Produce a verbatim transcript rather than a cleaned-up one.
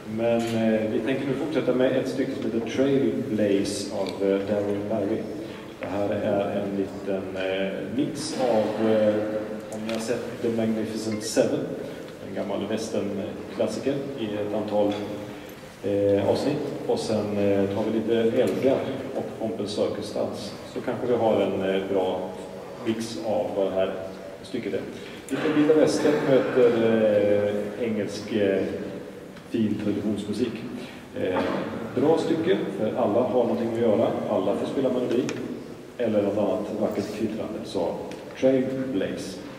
Men eh, vi tänker nu fortsätta med ett stycke som heter Trailblaze av eh, Darryl Barry. Det här är en liten eh, mix av, eh, om ni har sett The Magnificent Seven, en gammal westernklassiker i ett antal eh, avsnitt. Och sen eh, tar vi lite Elgar och Pompens Circus-dans. Så kanske vi har en eh, bra mix av vad det här stycket är. Lite vilda västern möter eh, engelsk eh, fin traditionsmusik. Eh, bra stycke, för alla har någonting att göra. Alla får spela melodi. Eller något annat vackert kvittrande. Så Trailblaze.